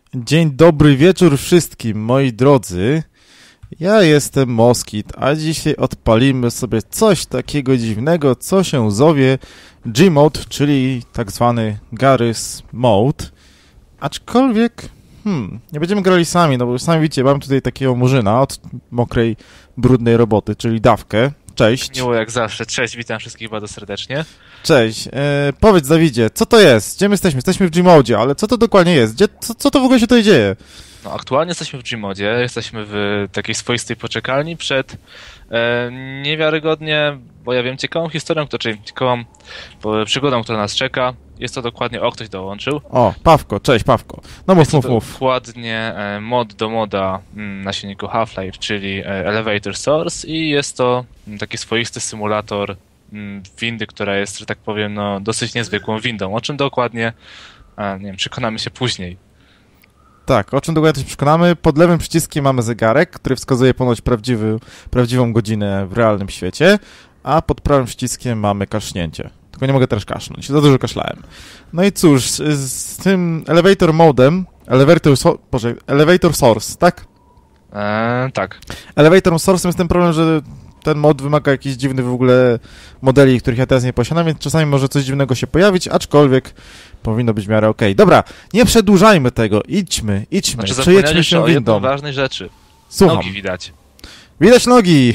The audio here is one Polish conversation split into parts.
Dzień dobry wieczór wszystkim, moi drodzy. Ja jestem Moskit, a dzisiaj odpalimy sobie coś takiego dziwnego, co się zowie Gmod, czyli tak zwany Garry's Mode. Aczkolwiek, nie będziemy grali sami, no bo sami widzicie, mam tutaj takiego murzyna od mokrej, brudnej roboty, czyli Dawkę. Cześć. Miło jak zawsze. Cześć, witam wszystkich bardzo serdecznie. Cześć. Powiedz, Dawidzie, co to jest? Gdzie my jesteśmy? Jesteśmy w Gmodzie, ale co to dokładnie jest? Co to w ogóle się tutaj dzieje? No, aktualnie jesteśmy w Gmodzie, jesteśmy w takiej swoistej poczekalni przed niewiarygodnie, bo ja wiem, ciekawą historią, ciekawą przygodą, która nas czeka. Jest to dokładnie, ktoś dołączył. O, Pawko, cześć Pawko. No mów. Dokładnie mod do moda na silniku Half-Life, czyli Elevator Source i jest to taki swoisty symulator windy, która jest, że tak powiem, no, dosyć niezwykłą windą. O czym dokładnie, nie wiem, przekonamy się później. Tak, o czym dokładnie się przekonamy. Pod lewym przyciskiem mamy zegarek, który wskazuje ponoć prawdziwą godzinę w realnym świecie, a pod prawym przyciskiem mamy kasznięcie. Tylko nie mogę też kaszlnąć, za dużo kaszlałem. No i cóż, z tym Elevator Modem, Elevator Source, tak? Tak. Elevator Source jest ten problem, że ten mod wymaga jakichś dziwnych w ogóle modeli, których ja teraz nie posiadam, więc czasami może coś dziwnego się pojawić, aczkolwiek powinno być w miarę okej. Dobra, nie przedłużajmy tego, idźmy, Znaczy, przejedźmy się o windą. jednej ważnej rzeczy. Słucham. Nogi widać. Widać nogi!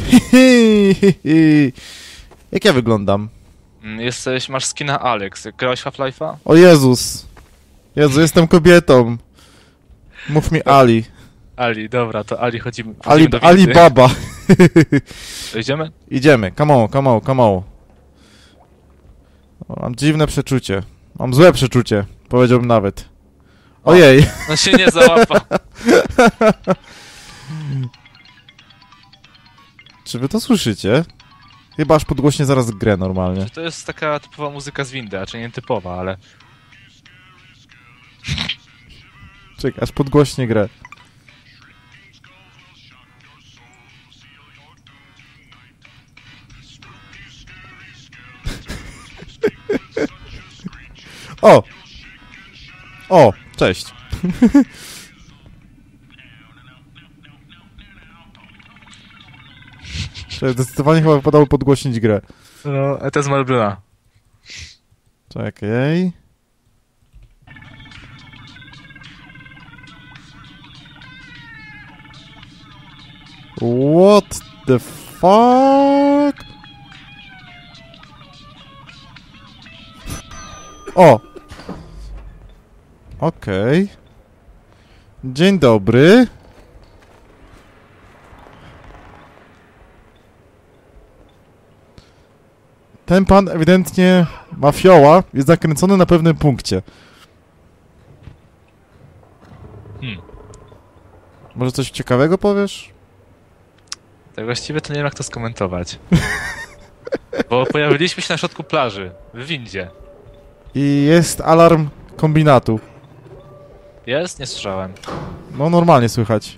Jak ja wyglądam? Masz skina Alex. Grałeś Half-Life'a? O Jezus! Jezu, jestem kobietą. Mów mi Ali. Ali, dobra, to Ali chodzimy do windy. Ali Baba. To idziemy? Idziemy, come on. Mam dziwne przeczucie. Mam złe przeczucie, powiedziałbym nawet. Ojej. No się nie załapa. Czy wy to słyszycie? Chyba aż podgłośnie zaraz grę normalnie. To jest taka typowa muzyka z windy, a czy nie typowa, ale... Czekaj, aż podgłośnie grę. O, cześć. Zdecydowanie chyba wypadało podgłośnić grę. No, to jest Malbruna. Czekaj. What the fuck? O! Okej. Dzień dobry. Ten pan ewidentnie ma fioła, jest zakręcony na pewnym punkcie. Może coś ciekawego powiesz? Tak właściwie to nie wiem, jak to skomentować. Bo pojawiliśmy się na środku plaży, w windzie. I jest alarm kombinatu. Jest? Nie słyszałem. No normalnie słychać.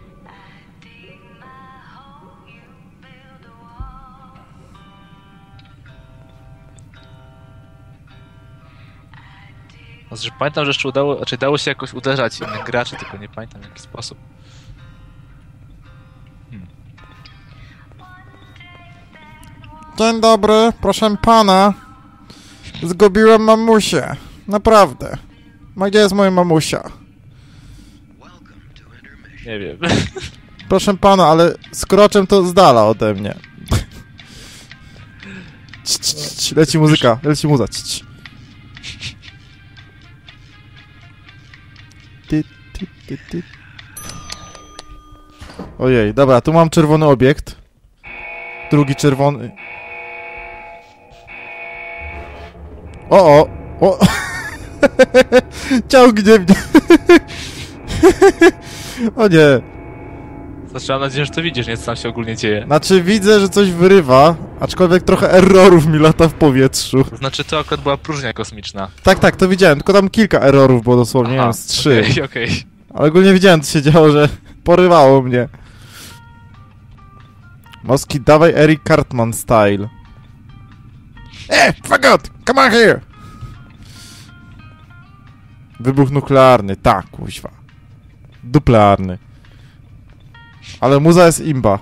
Znaczy, pamiętam, że jeszcze dało się jakoś uderzać innych graczy, tylko nie pamiętam w jaki sposób. Dzień dobry, proszę pana. Zgubiłem mamusię. Naprawdę. Gdzie jest moja mamusia? Nie wiem. Proszę pana, ale z kroczem to z dala ode mnie. Leci muzyka, leci muza. Ojej, dobra, tu mam czerwony obiekt. Drugi czerwony. O! Ciągnie mnie. O nie. Znaczy, mam nadzieję, że to widzisz, nie? Co tam się ogólnie dzieje. Znaczy, widzę, że coś wyrywa, aczkolwiek trochę errorów mi lata w powietrzu. To znaczy, to akurat była próżnia kosmiczna. Tak, to widziałem, tylko tam kilka errorów było dosłownie, nie wiem, z 3. Okej. Ale ogólnie widziałem, co się działo, że porywało mnie. Moski, dawaj Eric Cartman style. Fagot! Come on here! Wybuch nuklearny, tak, kuźwa. Duplearny. Ale muza jest imba.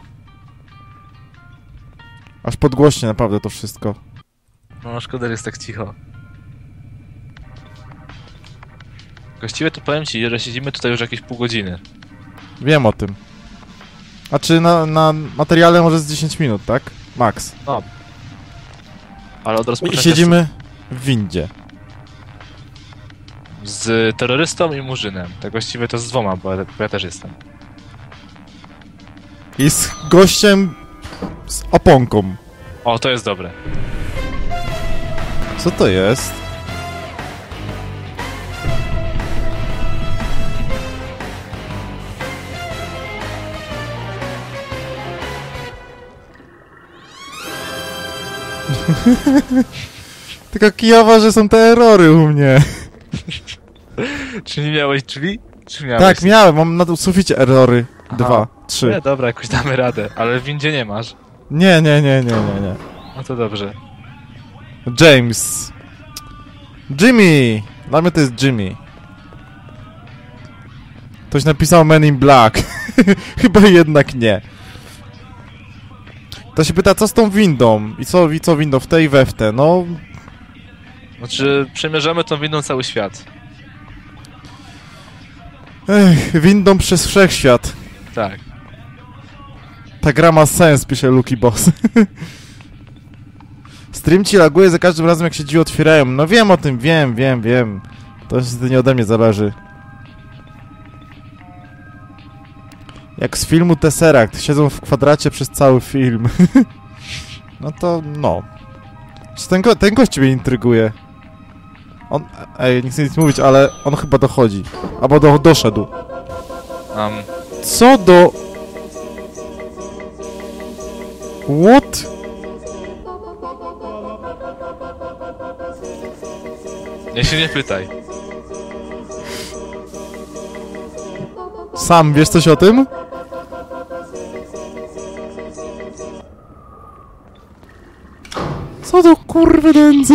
Aż podgłośnie naprawdę to wszystko. No, szkoda, że jest tak cicho. Właściwie to powiem ci, że siedzimy tutaj już jakieś pół godziny. Wiem o tym. A czy na materiale może z 10 minut, tak? Max. No. Ale od I rozpoczęcia siedzimy w windzie. z terrorystą i murzynem. Tak właściwie to z dwoma, bo ja też jestem. I z gościem z oponką. O, to jest dobre. Co to jest? Tylko kijowa, że są te erory u mnie. Czy nie miałeś drzwi? Czy miałeś? Tak, miałem, mam na suficie erory. Aha. 2, 3. Nie, dobra, jakoś damy radę, ale w windzie nie masz. Nie. No to dobrze. James. Jimmy! Dla mnie to jest Jimmy. Ktoś napisał Men in Black. Chyba jednak nie. To się pyta, co z tą windą? I co windą w tej i we w te? No... Znaczy, przemierzamy tą windą cały świat. Windą przez wszechświat. Tak. Ta gra ma sens, pisze Lucky Boss. Stream ci laguje za każdym razem, jak się drzwi otwierają. No wiem o tym, wiem. To nie ode mnie zależy. Jak z filmu Tesseract. Siedzą w kwadracie przez cały film. No to, no. Czy ten gość ciebie intryguje? On... Ej, nie chcę nic mówić, ale on chyba dochodzi. Albo doszedł. Co do... What? Nie się nie pytaj. Sam wiesz coś o tym? Co do kurwy nędzy?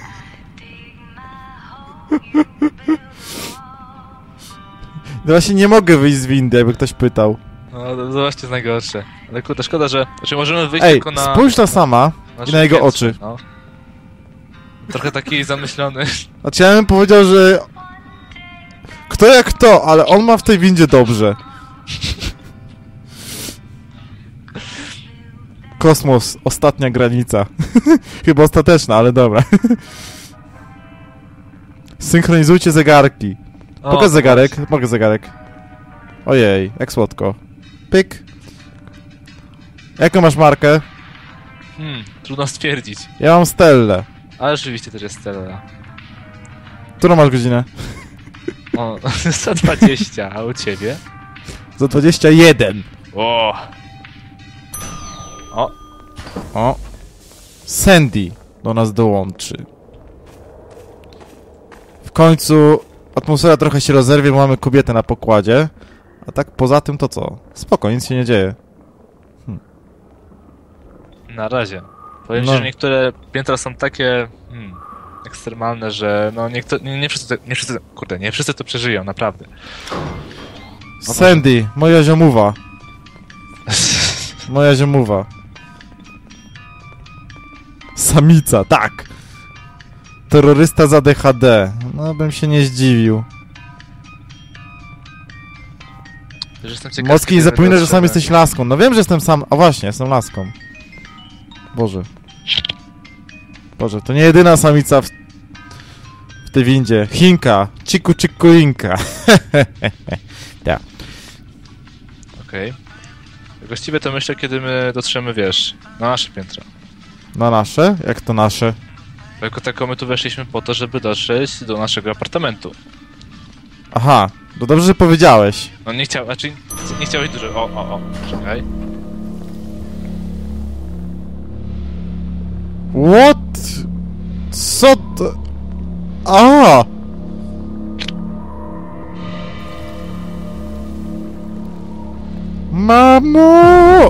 No właśnie nie mogę wyjść z windy, jakby ktoś pytał. No, to zobaczcie, jest najgorsze. Ale kurde, szkoda, że... Znaczy, możemy wyjść Ej, tylko na... spójrz na sama i na jego piętrze, oczy. no. Trochę taki zamyślony. Znaczy ja bym powiedział, że... Kto jak kto, ale on ma w tej windzie dobrze. Kosmos, ostatnia granica. Chyba ostateczna, ale dobra. Synchronizujcie zegarki. Pokaż zegarek, mogę zegarek. Ojej, jak słodko. Pyk. Jaką masz markę? Trudno stwierdzić. Ja mam Stellę. Ale rzeczywiście też jest Stella. Którą masz godzinę? O, 120, a u ciebie? Za 21. O! O! O. Sandy do nas dołączy. W końcu atmosfera trochę się rozerwie, bo mamy kobietę na pokładzie. A tak poza tym to co? Spoko, nic się nie dzieje. Na razie. Powiem ci, No. że niektóre piętra są takie ekstremalne, że no nie wszyscy to przeżyją, naprawdę. Sandy, moja ziomuwa. Moja ziomuwa. Samica, tak. Terrorysta za DHD. No bym się nie zdziwił. Też jestem ciekaw, Moski, nie kiedy zapominaj, że dotrzemy. sam jesteś laską. No wiem, że jestem sam... A właśnie, jestem laską. Boże. Boże, to nie jedyna samica w tej windzie. Chinka. Cikulinka. Tak. Okej. Właściwie to myślę, kiedy my dotrzemy, wiesz, na nasze piętro. Na nasze? Jak to nasze? Bo jako tako my tu weszliśmy po to, żeby dotrzeć do naszego apartamentu. Aha. No dobrze, że powiedziałeś. No nie chciałeś dużo... O, czekaj. What? Co to? A! Mamo!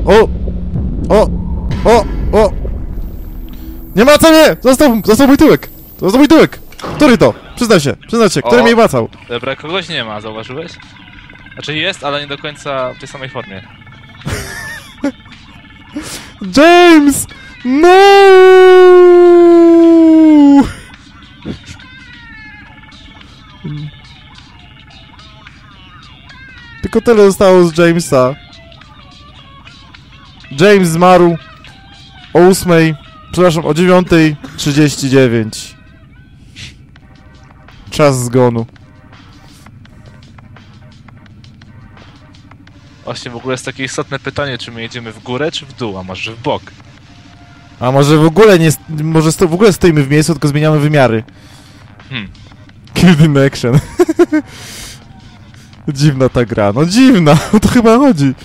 O! Nie macaj mnie! Został mój tyłek! Został mój tyłek! Który to? Przyznaj się, który mnie macał? Dobra, kogoś nie ma, zauważyłeś? Znaczy jest, ale nie do końca w tej samej formie. James! No! Tylko tyle zostało z Jamesa. James zmarł o 8, przepraszam, o 9:39. Czas zgonu. Właśnie w ogóle jest takie istotne pytanie, czy my jedziemy w górę, czy w dół, a może w bok. A może w ogóle nie... Może w ogóle stoimy w miejscu, tylko zmieniamy wymiary. Killed in action. Dziwna ta gra. No dziwna, o to chyba chodzi.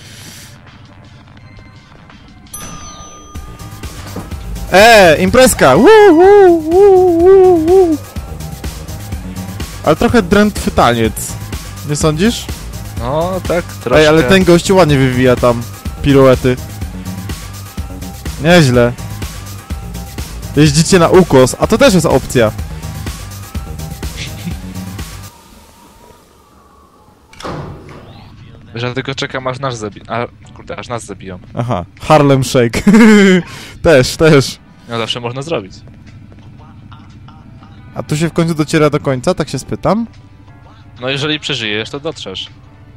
Imprezka! Woo, woo, woo, woo, woo. Ale trochę drętwy taniec. Nie sądzisz? No, tak, troszkę. Ej, ale ten gościu ładnie wywija tam piruety. Nieźle. Jeździcie na ukos, a to też jest opcja. Wiesz, ja tylko czekam, aż nas zabiją. Kurde, aż nas zabiją. Aha, Harlem Shake. też. No zawsze można zrobić. A tu się w końcu dociera do końca, tak się spytam? No jeżeli przeżyjesz, to dotrzesz.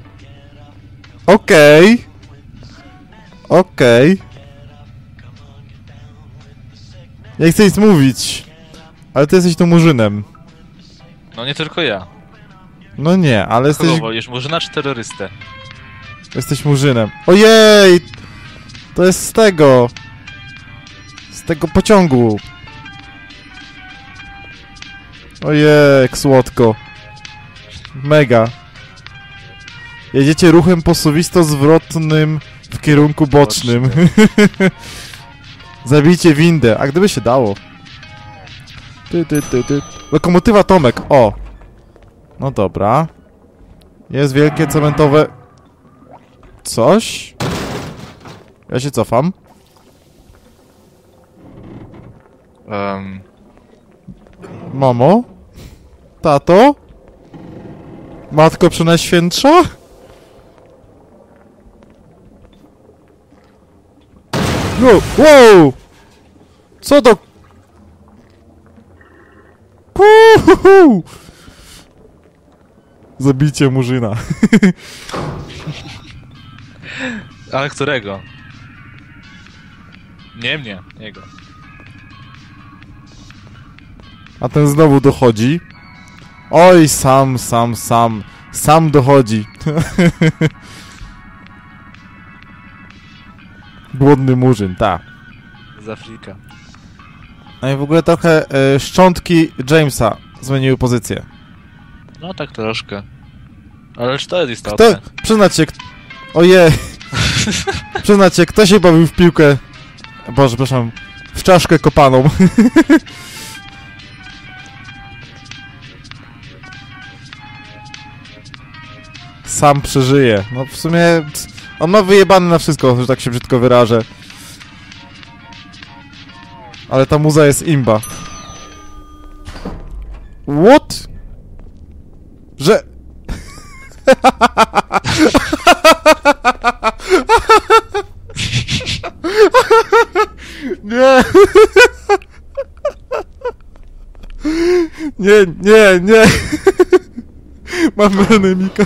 Okej. Nie chcę nic mówić. Ale ty jesteś tu murzynem. No nie tylko ja. No nie, ale jesteś... Kogo wolisz, murzyna czy terrorystę? Jesteś murzynem. Ojej! To jest z tego... Z tego pociągu. Ojej, jak słodko. Mega. Jedziecie ruchem posuwisto-zwrotnym w kierunku bocznym. Zabijcie windę. A gdyby się dało. Lokomotywa Tomek. O. No dobra. Jest wielkie cementowe... Coś? Ja się cofam. Mamo? Tato? Matko Przenajświętsza? Wow! Co to? Uhuhu! Zabijcie murzyna. Ale którego? Nie mnie, jego. A ten znowu dochodzi. Oj, sam dochodzi. Głodny murzyn, tak. Z Afryka. No i w ogóle trochę szczątki Jamesa zmieniły pozycję. No tak troszkę. Ale czy to jest istotne? Przyznać się... Ojej. Przyznać się, kto się bawił w piłkę... Boże, przepraszam. W czaszkę kopaną. Sam przeżyje. No w sumie... On ma wyjebane na wszystko, że tak się brzydko wyrażę. Ale ta muza jest imba. What? Że... Nie. Nie. Mam anemika.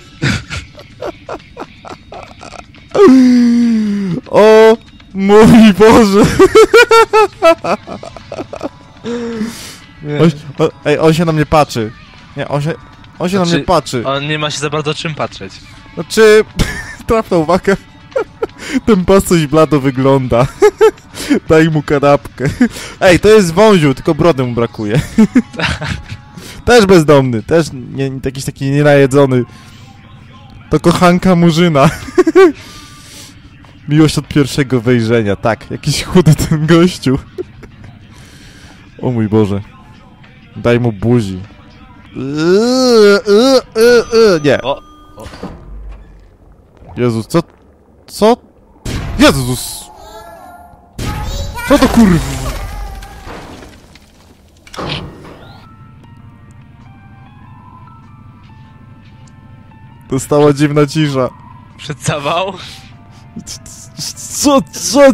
O mój Boże. On się na mnie patrzy. Nie, on się na mnie patrzy. On nie ma się za bardzo czym patrzeć. Znaczy, trafna uwaga. Ten pas coś blado wygląda. Daj mu kanapkę. Ej, to jest wąziu, tylko brody mu brakuje. Też bezdomny, też jakiś taki nienajedzony. To kochanka murzyna. Miłość od pierwszego wejrzenia, tak. Jakiś chudy ten gościu. O mój Boże. Daj mu buzi. Nie. Jezus, co? Co? Jezus! Co to kurwa? Dostała dziwna cisza. Przed zawał? Co?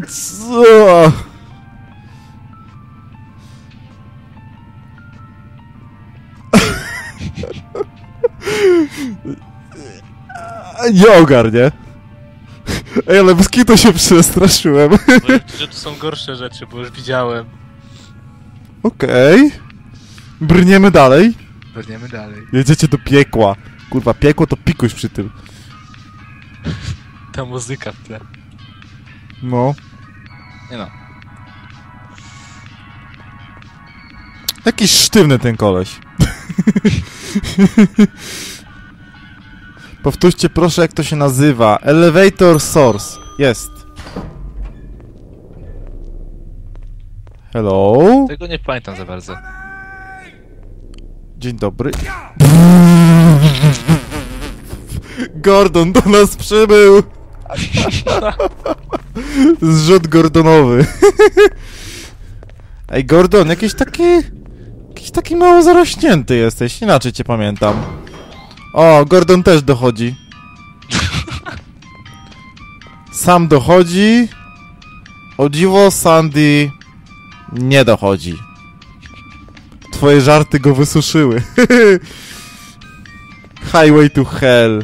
Nie ogarnie. Ej, ale bez kitu się przestraszyłem. Powiem ci, że tu są gorsze rzeczy, bo już widziałem. Okej. Brniemy dalej. Brniemy dalej. Jedziecie do piekła. Kurwa, piekło to pikuś przy tym. Ta muzyka w tle. No. Nie no. Jakiś sztywny ten koleś. Powtórzcie proszę, jak to się nazywa. Elevator Source. Jest. Hello? Tego nie pamiętam za bardzo. Dzień dobry. Gordon do nas przybył. Zrzut Gordonowy. Ej, Gordon, jakiś taki mało zarośnięty jesteś, inaczej cię pamiętam. O, Gordon też dochodzi. Sam dochodzi. O dziwo, Sandy nie dochodzi. Twoje żarty go wysuszyły. Highway to hell.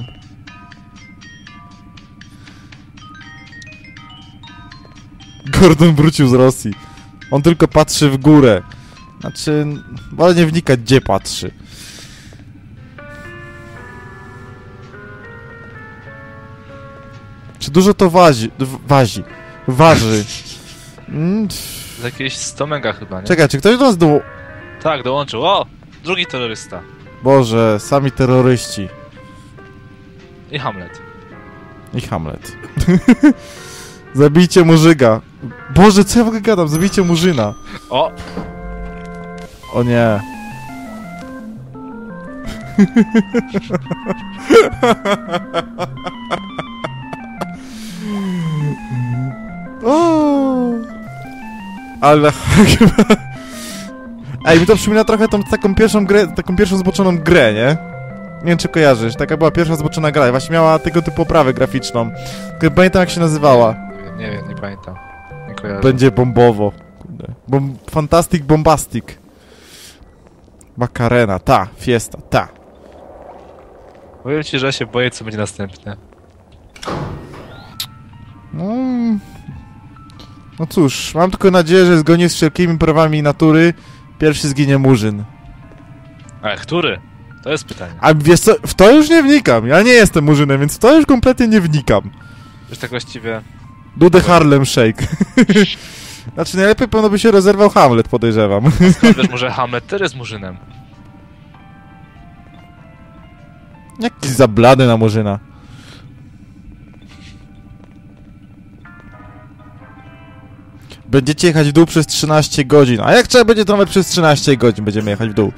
Gordon wrócił z Rosji. On tylko patrzy w górę. Znaczy, wolę nie wnikać, gdzie patrzy. Czy dużo to waży? Z jakiegoś 100 mega chyba, nie? Czekaj, czy ktoś do nas Tak, dołączył. O! Drugi terrorysta. Boże, sami terroryści. I Hamlet. I Hamlet. Zabijcie Murzyga. Boże, co ja w ogóle gadam? Zabijcie Murzyna. O! O nie. O! Ale chyba... Ej, mi to przypomina trochę tą taką pierwszą grę, taką pierwszą zboczoną grę, nie? Nie wiem, czy kojarzysz. Taka była pierwsza zboczona gra i właśnie miała tego typu oprawę graficzną. Tylko pamiętam, jak się nazywała. Nie wiem, nie pamiętam. Nie kojarzę. Będzie bombowo. Kurde. Fantastic Bombastic. Macarena, ta, Fiesta, ta. Powiem ci, że ja się boję, co będzie następne. No cóż, mam tylko nadzieję, że zgodnie z wszelkimi prawami natury pierwszy zginie Murzyn. Ale który? To jest pytanie. A wiesz co, w to już nie wnikam. Ja nie jestem Murzynem, więc w to już kompletnie nie wnikam. Już tak właściwie... Do the Harlem Shake. Znaczy najlepiej pewno by się rozerwał Hamlet, podejrzewam. Skąd wiesz, może Hamlet też jest Murzynem? Jakiś zablady na Murzyna. Będziecie jechać w dół przez 13 godzin. A jak trzeba będzie, to nawet przez 13 godzin będziemy jechać w dół.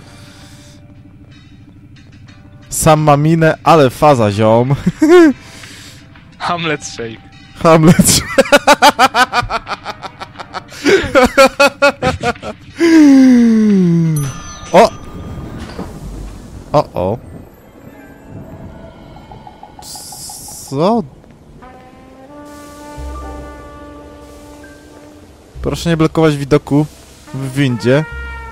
Sam ma minę, ale faza, ziom. Hamlet Shake. Hamlet. O! O. Co? Proszę nie blokować widoku w windzie.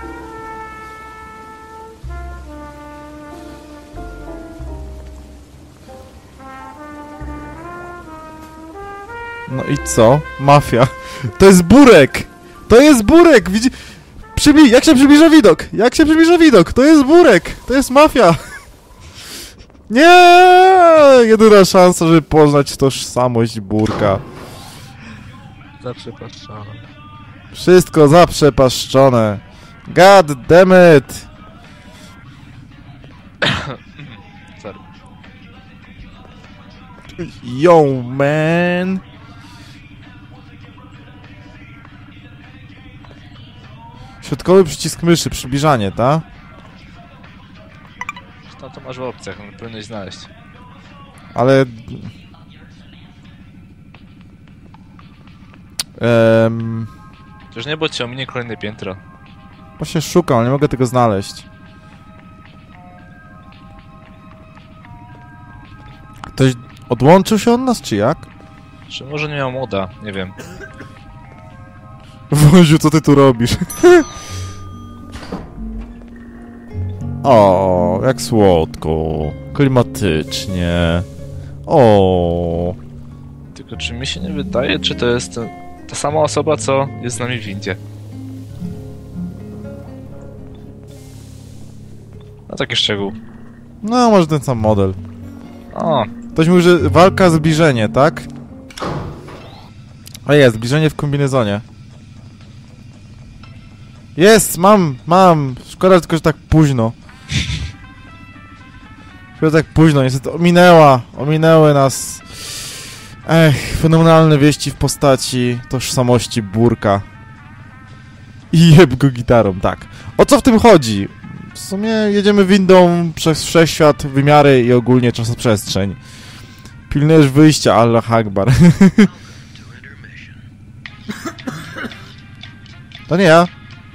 No i co? Mafia. To jest Burek! To jest Burek! Widzi... Jak się przybliża widok? Jak się przybliża widok? To jest Burek! To jest mafia! Nie! Jedyna szansa, żeby poznać tożsamość Burka. Zaprzepaszczone. Wszystko zaprzepaszczone. God damn it! Sorry. Yo, man! Środkowy przycisk myszy, przybliżanie, ta? No to masz w opcjach, no powinieneś znaleźć. Ale... Przecież nie, bo cię ominie kolejne piętro. Właśnie szukam, ale nie mogę tego znaleźć. Ktoś odłączył się od nas, czy jak? Czy może nie miał moda? Nie wiem. Woziu, co ty tu robisz? O, jak słodko. Klimatycznie. O. Tylko czy mi się nie wydaje, czy to jest ta sama osoba, co jest z nami w windzie? No taki szczegół. No, może ten sam model. O, Ktoś mówi, że walka zbliżenie, tak? A jest, zbliżenie w kombinezonie. Jest, mam. Szkoda tylko, że tak późno. Szkoda, że tak późno, niestety ominęły nas. Fenomenalne wieści w postaci tożsamości Burka. I jeb go gitarą, tak. O co w tym chodzi? W sumie jedziemy windą przez wszechświat, wymiary i ogólnie czasoprzestrzeń. Pilnujesz wyjścia, Allah Akbar. To nie ja.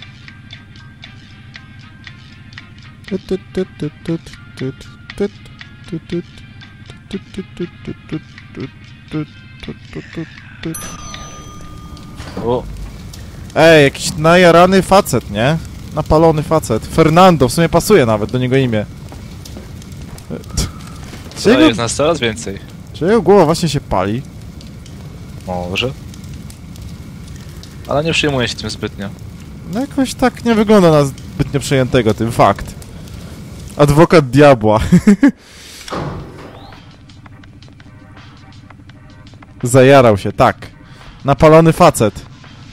o, Ej, jakiś najarany facet, nie? Napalony facet. Fernando, w sumie pasuje nawet do niego imię. to jest nas coraz więcej. Czy jego głowa właśnie się pali? Może. Ale nie przejmuję się tym zbytnio. No jakoś tak nie wygląda na zbytnio przejętego tym, fakt. Adwokat diabła. Zajarał się, tak. Napalony facet.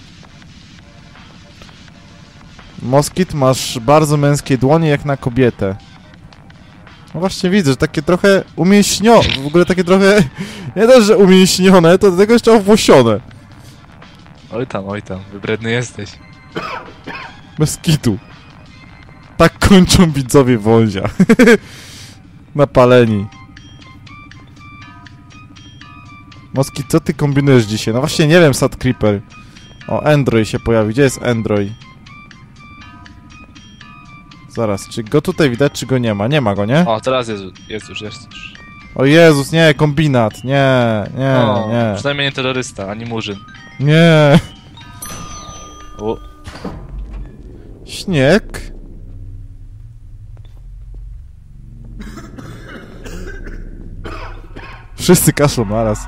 Moskit, masz bardzo męskie dłonie jak na kobietę. No właśnie widzę, że takie trochę umięśnione, w ogóle takie trochę, nie dość, że umięśnione, to do tego jeszcze owłosione. Oj tam, wybredny jesteś. Bez kitu. Tak kończą widzowie Wolzia. Napaleni. Moskit, co ty kombinujesz dzisiaj? No właśnie nie wiem, Sad Creeper. O, Android się pojawi. Gdzie jest Android? Zaraz, czy go tutaj widać, czy go nie ma? Nie ma go, nie? O, teraz jest już. O Jezus, nie, kombinat. Nie. Przynajmniej nie terrorysta, ani murzyn. Nie. O, Śnieg? Wszyscy kaszlą naraz.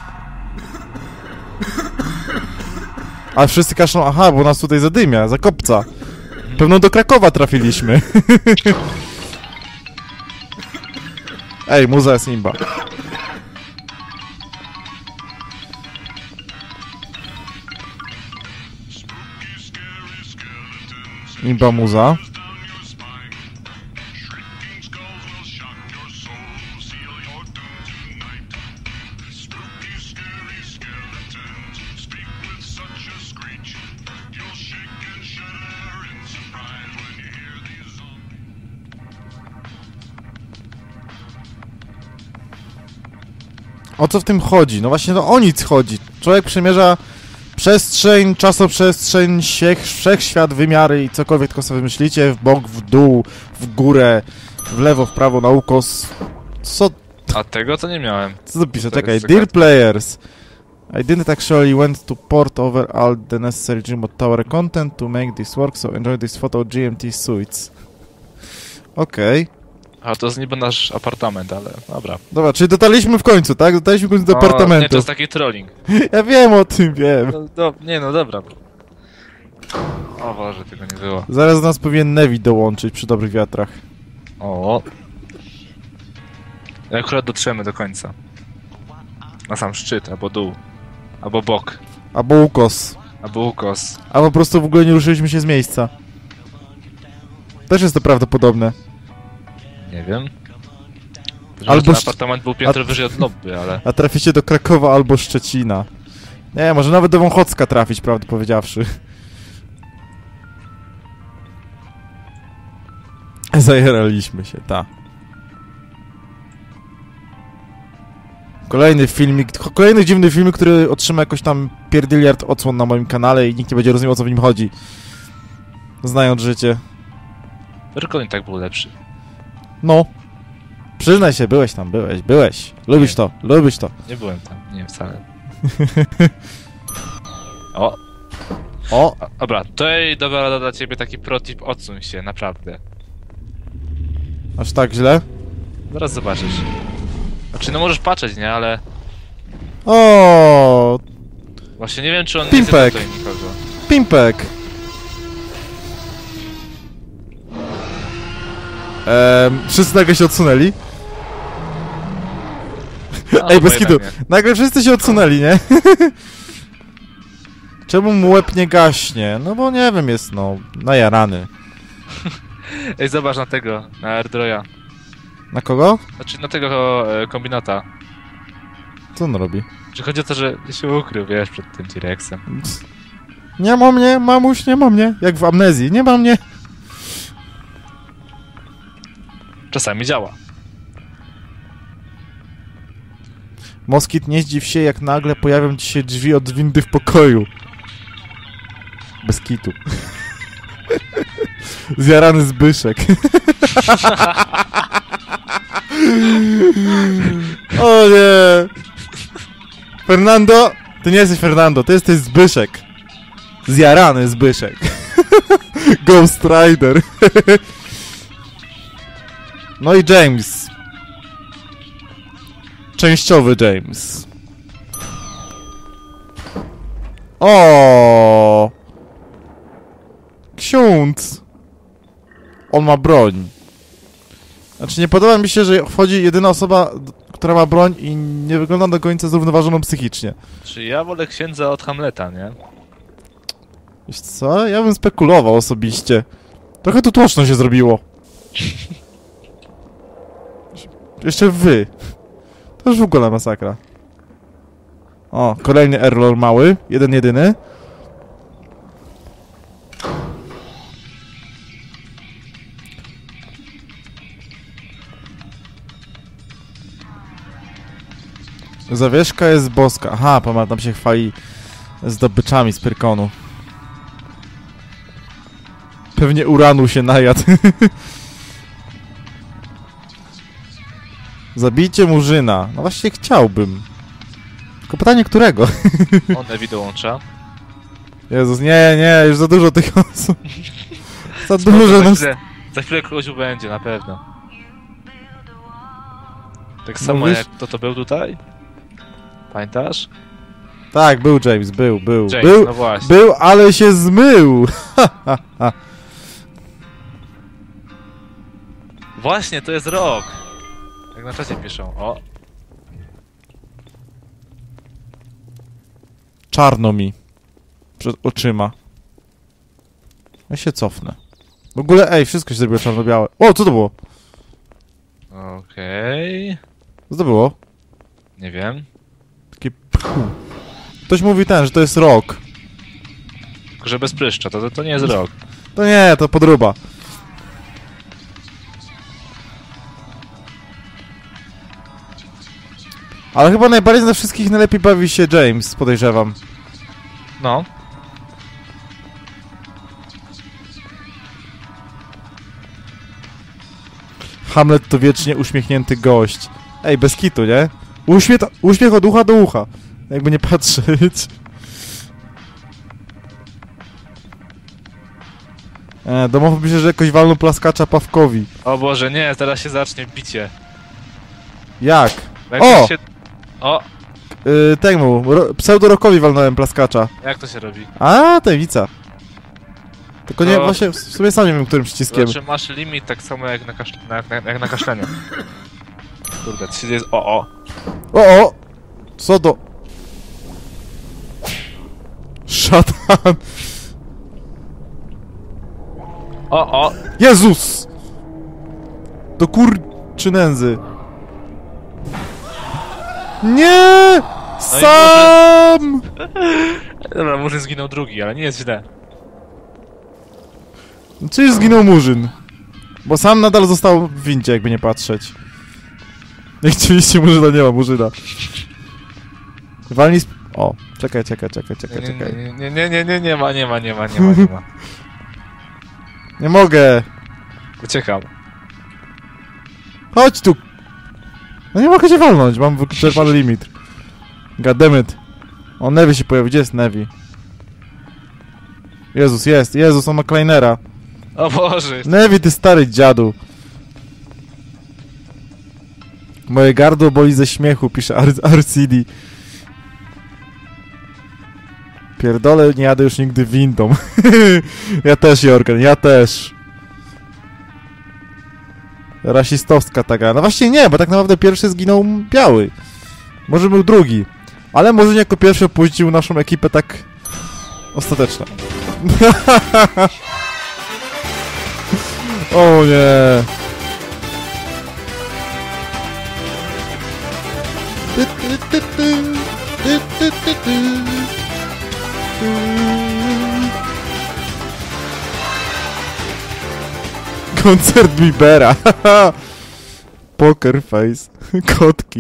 A wszyscy kaszlą, aha, bo nas tutaj zadymia, zakopca. Pewno do Krakowa trafiliśmy. Ej, muza jest imba. Imba muza. O co w tym chodzi? No właśnie o nic chodzi. Człowiek przemierza przestrzeń, czasoprzestrzeń, wszechświat, wymiary i cokolwiek tylko sobie myślicie, w bok, w dół, w górę, w lewo, w prawo, na ukos. Co? a tego to nie miałem. Co tu pisze? To Czekaj. jest Dear zagadka. players, I didn't actually went to port over all the necessary Gmod Tower content to make this work, so enjoy this photo GMT suites. Okej. A to jest niby nasz apartament, ale dobra. Dobra, czyli dotarliśmy w końcu, tak? Dotarliśmy w końcu do Nie, apartamentu. to jest taki trolling. Ja wiem o tym, wiem. No dobra. O Boże, tego nie było. Zaraz nas powinien Nevi dołączyć przy dobrych wiatrach. O. Akurat dotrzemy do końca. Na sam szczyt, albo dół. Albo bok. Albo ukos. Albo ukos. Albo po prostu w ogóle nie ruszyliśmy się z miejsca. Też jest to prawdopodobne. Nie wiem. Albo Ten apartament był piętro wyżej od lobby, ale... A traficie do Krakowa albo Szczecina. Nie, może nawet do Wąchocka trafić, prawdę powiedziawszy. Zajeraliśmy się, ta. Kolejny dziwny filmik, który otrzyma jakoś tam pierdyliard odsłon na moim kanale i nikt nie będzie rozumiał, o co w nim chodzi. Znając życie. Recording tak był lepszy. No. Przyznaj się, byłeś tam, byłeś. Lubisz to, lubisz to. Nie byłem tam, nie wcale. O! O! Dobra, tutaj dobra dla ciebie taki protip, odsuń się, naprawdę. Aż tak źle? Zaraz zobaczysz. Znaczy, no możesz patrzeć, nie? Ale O, właśnie nie wiem, czy on Pimpek. nie tutaj nikogo. Pimpek! Wszyscy nagle się odsunęli. No, Ej, bez bo kitu. jednak nie. Nagle wszyscy się odsunęli, nie? Czemu mu łeb nie gaśnie? No bo nie wiem, jest no najarany. Ej, zobacz na tego, na Airdroya. Na kogo? Znaczy, na tego kombinata. Co on robi? Czy chodzi o to, że się ukrył, wiesz, przed tym T-Rexem. Nie ma mnie, mamuś, nie ma mnie. Jak w amnezji, nie ma mnie. Czasami działa. Moskit, nie zdziw się, jak nagle pojawią ci się drzwi od windy w pokoju. Bez kitu. Zjarany Zbyszek. O nie! Fernando! Ty nie jesteś Fernando, ty jesteś Zbyszek. Zjarany Zbyszek. Ghost Rider. No i James. Częściowy James. O! Ksiądz! On ma broń. Znaczy nie podoba mi się, że wchodzi jedyna osoba, która ma broń i nie wygląda do końca zrównoważoną psychicznie. Czy ja wolę księdza od Hamleta, nie? Wiesz co? Ja bym spekulował osobiście. Trochę tu tłoczno się zrobiło. Jeszcze wy. To już w ogóle masakra. O, kolejny error mały. Jeden jedyny. Zawieszka jest boska. Aha, tam się chwali zdobyczami z Pyrkonu. Pewnie uranu się najadł. Zabijcie Murzyna. No właśnie chciałbym. Tylko pytanie, którego? On Ewi dołącza. Jezus, nie, już za dużo tych osób. Za dużo nas... Za chwilę kogoś będzie, na pewno. Tak samo Mówisz? jak to był tutaj? Pamiętasz? Tak, był James, był. James, no właśnie. Był, ale się zmył! Właśnie, to jest rok! Jak na czacie piszą, o. Czarno mi. Przed oczyma. Ja się cofnę. W ogóle, ej, wszystko się zrobiło czarno-białe. O, co to było? Okej. Co to było? Nie wiem. Takie pchu. Ktoś mówi że to jest rok. Tylko, że bez pryszcza, to nie jest rok. To nie, to podróba. Ale chyba najbardziej ze wszystkich najlepiej bawi się James, podejrzewam. No. Hamlet to wiecznie uśmiechnięty gość. Ej, bez kitu, nie? Uśmiech od ucha do ucha. Jakby nie patrzeć. Domowo pisze, że jakoś walną plaskacza Pawkowi. O Boże, nie, teraz się zacznie bicie. Jak? Jak O! Się... O! Temu, pseudo-rokowi walnąłem plaskacza. Jak to się robi? A, tajemnica. Tylko nie, To- właśnie w sumie sam nie wiem, którym przyciskiem. Znaczy masz limit tak samo jak jak na kaszleniu. Kurde, to się dzieje... O! O! Co do... Szatan! O! Jezus! Do kurczy nędzy. Nie! Sam! Dobra, Murzyn zginął drugi, ale nie jest źle. Czyż zginął Murzyn? Bo sam nadal został w windzie, jakby nie patrzeć. Jak oczywiście Murzyna nie ma, Murzyna. Walnij O, czekaj. Nie ma. Nie mogę. Uciekam. Chodź tu, No nie mogę się walnąć, mam wyczerpany limit. Goddammit. O, Nevi się pojawi. Gdzie jest Nevi? Jezus, jest. Jezus, on ma Kleinera. O Boże. Nevi, ty stary dziadu. Moje gardło boli ze śmiechu, pisze RCD. Pierdolę, nie jadę już nigdy windą. Ja też, Jorgen, ja też. Rasistowska taka. No właśnie nie, bo tak naprawdę pierwszy zginął biały. Może był drugi. Ale może nie jako pierwszy opuścił naszą ekipę tak ostatecznie. O nie. Koncert Bibera. Poker face. Kotki.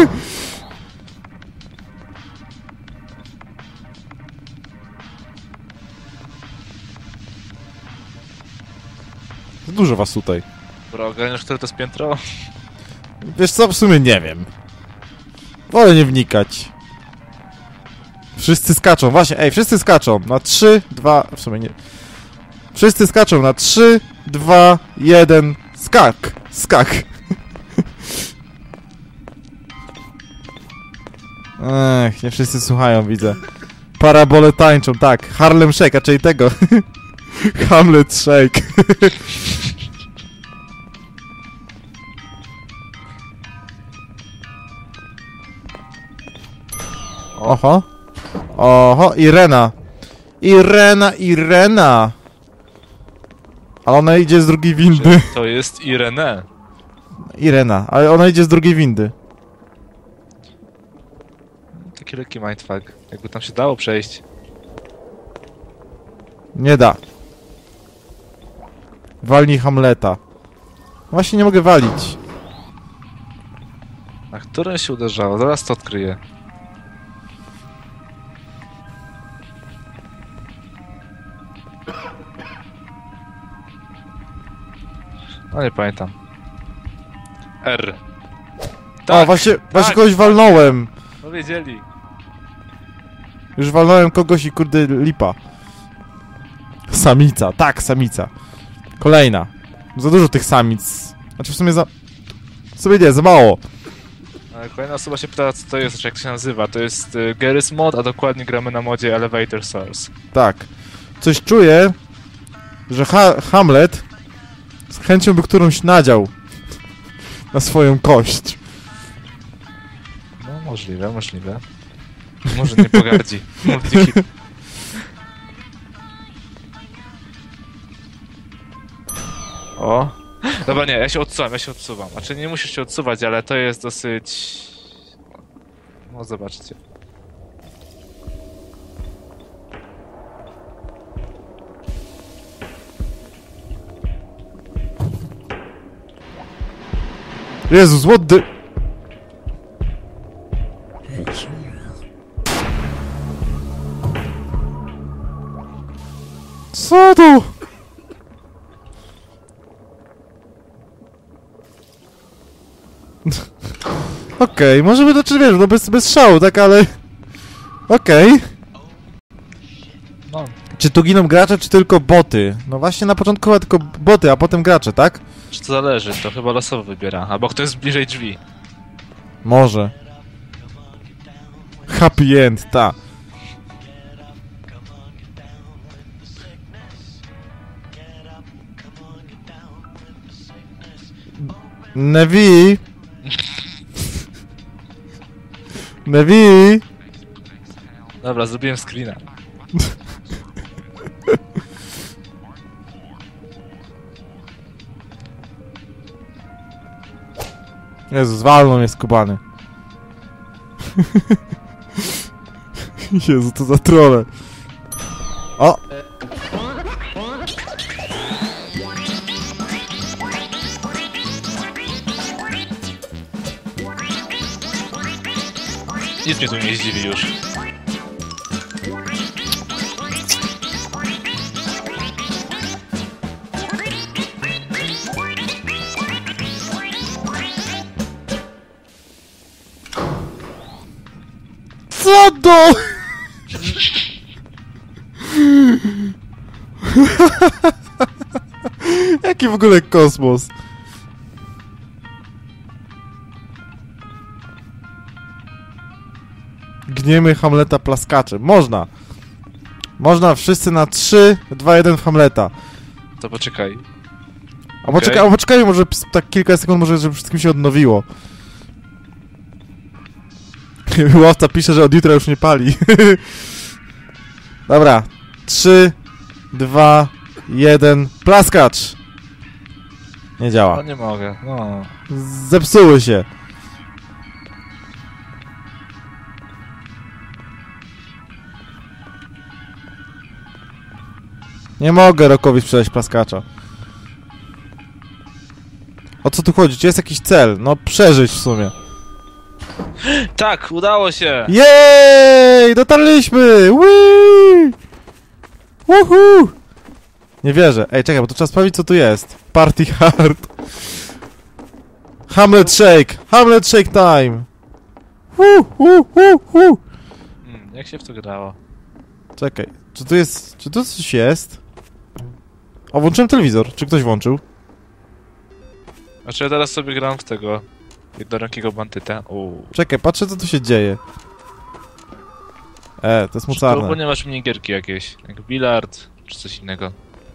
Dużo was tutaj. Bro, ogarniasz, które to jest piętro? Wiesz co, w sumie nie wiem. Wolę nie wnikać. Wszyscy skaczą, właśnie, ej, wszyscy skaczą. Na 3, 2, w sumie nie. Wszyscy skaczą na 3, 2, 1, skak, skak. Ech, nie wszyscy słuchają, widzę. Parabole tańczą, tak. Harlem Shake, a czyli tego. Hamlet Shake. Oho. Oho, Irena. Irena. A ona idzie z drugiej windy. To jest Irene. Irena, ale ona idzie z drugiej windy. Taki lekki mindfuck. Jakby tam się dało przejść. Nie da. Walnij Hamleta. Właśnie nie mogę walić. A które się uderzało? Zaraz to odkryję. No nie pamiętam. R. Tak, o, właśnie kogoś walnąłem. Powiedzieli. Już walnąłem kogoś i kurde lipa. Samica, tak, samica. Kolejna. Za dużo tych samic. Znaczy w sumie za... sobie nie, za mało. Ale kolejna osoba się pyta, co to jest, czy jak się nazywa. To jest Garry's Mod, a dokładnie gramy na modzie Elevator Source. Tak. Coś czuję, że Hamlet z chęcią by którąś nadział na swoją kość. No możliwe, możliwe. Może nie pogardzi. O. Dobra, nie, ja się odsuwam. Znaczy nie musisz się odsuwać, ale to jest dosyć... No zobaczcie. Jezus, what the... Co tu? Okej, możemy to, czy wiesz, no bez szału, tak, ale... Okej. No. Czy tu giną gracze, czy tylko boty? No właśnie na początku chyba tylko boty, a potem gracze, tak? Czy to zależy, to chyba losowo wybiera. Albo kto jest bliżej drzwi. Może. Happy end, ta. Nevi! Nevi! Dobra, zrobiłem screena. Jezus, walną mnie skubany. Jezu, to za trolle. O! Nic mnie tu nie zdziwi już. Rolando! Jaki w ogóle kosmos? Gniemy Hamleta plaskaczem. Można. Można wszyscy na 3, 2, 1 w Hamleta. To poczekaj. A poczekaj, może tak kilka sekund, może żeby wszystkim się odnowiło. Łowca pisze, że od jutra już nie pali. Dobra. 3, 2, 1. Plaskacz! Nie działa. No nie mogę, no. Zepsuły się. Nie mogę Rokowi sprzedać plaskacza. O co tu chodzi? Czy jest jakiś cel? No przeżyć w sumie. Tak, udało się! Jej! Dotarliśmy! Whee! Woohoo! Nie wierzę. Ej, czekaj, bo to trzeba sprawdzić, co tu jest. Party hard. Hamlet shake! Hamlet shake time! Jak się w to grało? Czekaj, czy tu jest... Czy tu coś jest? O, włączyłem telewizor. Czy ktoś włączył? Znaczy ja teraz sobie gram w tego jednorękiego bandyta. Czekaj, patrzę, co tu się dzieje. To jest Tu mocarne. ogólnie masz minigierki jakieś, jak bilard, czy coś innego.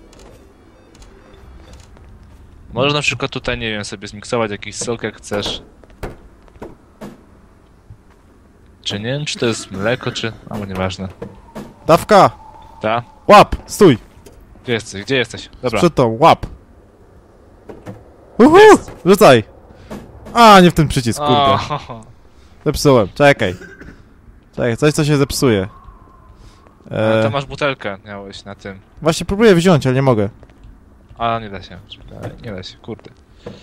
Możesz na przykład tutaj, nie wiem, sobie zmiksować jakiś sok jak chcesz. Czy nie wiem, czy to jest mleko, czy... albo nieważne. Dawka! Ta? Łap! Stój! Gdzie jesteś? Gdzie jesteś? Dobra. Przed tą, łap! Rzucaj! A, nie w ten przycisk, kurde. O, Zepsułem, czekaj. Czekaj, coś co się zepsuje. ale to masz butelkę, miałeś na tym. Właśnie próbuję wziąć, ale nie mogę. A, nie da się. Czekaj, nie da się, kurde.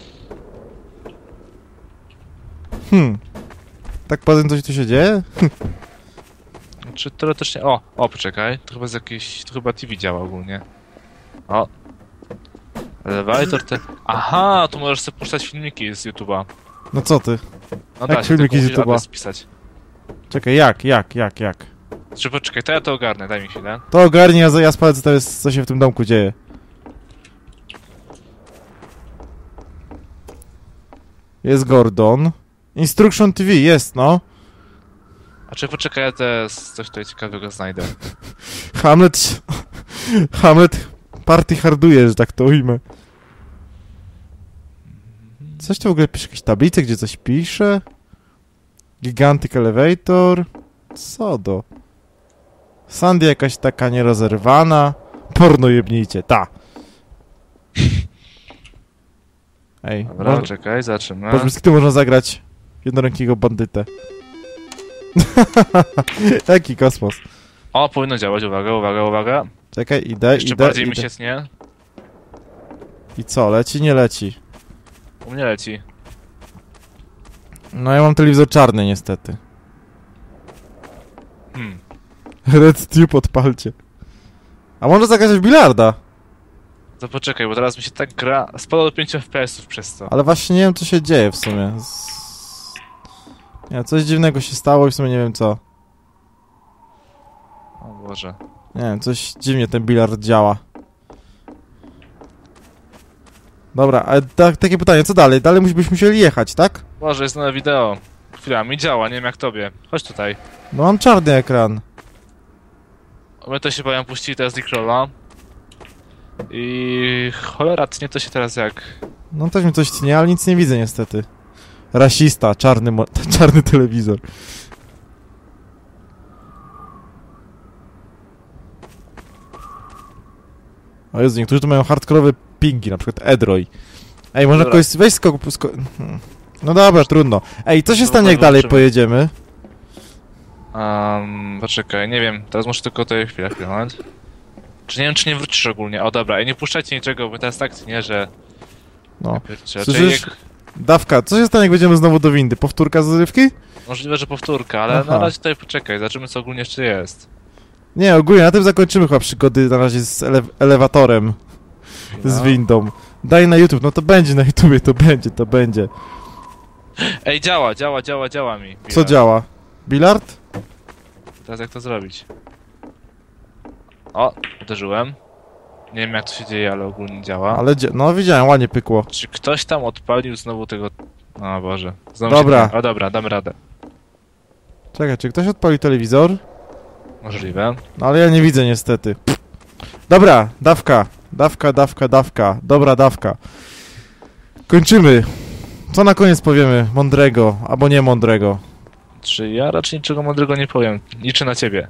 Tak poza tym coś tu się dzieje? Czy teoretycznie... O, poczekaj. To chyba z jakiejś... To chyba TV działa ogólnie. O. Elevator te... Aha, tu możesz sobie puszczać filmiki z YouTube'a. No co ty? No Jak da się, filmiki tylko z musisz YouTube'a? adres spisać. Czekaj, jak? Czy poczekaj, to ja to ogarnę, daj mi chwilę. To ogarnij, ja sprawdzę co, co się w tym domku dzieje. Jest Gordon. Instruction TV, jest no. A czy poczekaj, ja też coś tutaj ciekawego znajdę. Hamlet... Hamlet party harduje, że tak to ujmę. Coś tu w ogóle pisze, jakieś tablice, gdzie coś pisze? Gigantic Elevator. Co do? Sandy jakaś taka nierozerwana. Porno jebnijcie, ta. Ej, Dobra, czekaj, zaczynamy. Boże, z kim można zagrać jednorękiego bandytę? Jaki kosmos. O, powinno działać, uwaga. Czekaj, idę. Jeszcze bardziej mi się tnie. I co, leci, nie leci? U mnie leci. No ja mam telewizor czarny niestety. Red Tube odpalcie. A może zagrać w bilarda? To poczekaj, bo teraz mi się tak gra... Spadło do 5 FPS-ów przez to. Ale właśnie nie wiem co się dzieje w sumie. Nie, coś dziwnego się stało i w sumie nie wiem co. O Boże. Nie wiem, coś dziwnie ten bilard działa. Dobra, ale takie pytanie, co dalej? Dalej byśmy musieli jechać, tak? Boże, jest nowe wideo. Chwila, mi działa, nie wiem jak tobie. Chodź tutaj. No mam czarny ekran. My to się powiem puścili teraz Rickrolla. I cholera, tnie to się teraz jak... No też mi coś tnie, ale nic nie widzę niestety. Rasista, czarny telewizor. O Jezu, niektórzy tu mają hardkorowe pingi, na przykład Edroy. Ej, można Dobra. kogoś... Weź No dobra, trudno. Ej, co się To stanie jak dalej pojedziemy? Poczekaj, nie wiem, teraz muszę tylko tutaj chwilę, moment. Czy nie wiem, czy nie wrócisz ogólnie. O dobra, nie puszczajcie niczego, bo teraz tak nie, że... No. Kurczę, Słyszysz? jak... Dawka, co się stanie jak będziemy znowu do windy? Powtórka z rozrywki? Możliwe, że powtórka, ale Aha. na razie tutaj poczekaj, zobaczymy co ogólnie jeszcze jest. Nie, ogólnie na tym zakończymy chyba przygody na razie z elewatorem. Z windą. Daj na YouTube, no to będzie na YouTubie, to będzie. Ej, działa mi. Co działa? Bilard? Teraz jak to zrobić? O, uderzyłem. Nie wiem jak to się dzieje, ale ogólnie działa. Ale no widziałem, ładnie pykło. Czy ktoś tam odpalił znowu tego... O Boże. Znowu Dobra. O dobra, damy radę. Czekaj, czy ktoś odpalił telewizor? Możliwe. No ale ja nie widzę niestety. Dobra, dawka. Dawka. Dobra dawka. Kończymy. Co na koniec powiemy? Mądrego, albo nie mądrego. Czy ja raczej niczego mądrego nie powiem. Liczę na ciebie.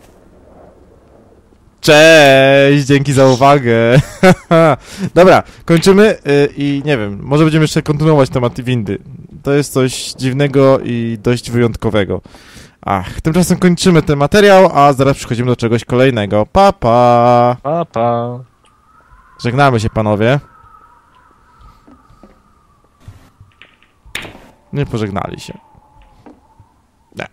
Cześć, dzięki za uwagę. Dobra, kończymy i nie wiem, może będziemy jeszcze kontynuować temat windy. To jest coś dziwnego i dość wyjątkowego. Tymczasem kończymy ten materiał, a zaraz przechodzimy do czegoś kolejnego. Pa, pa. Pa, pa. Żegnamy się, panowie. Nie pożegnali się. Nie.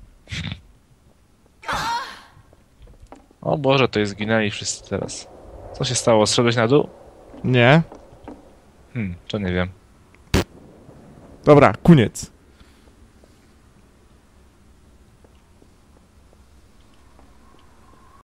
O Boże, to jest zginęli wszyscy teraz. Co się stało? Zszedłeś na dół? Nie. To nie wiem. Dobra, koniec.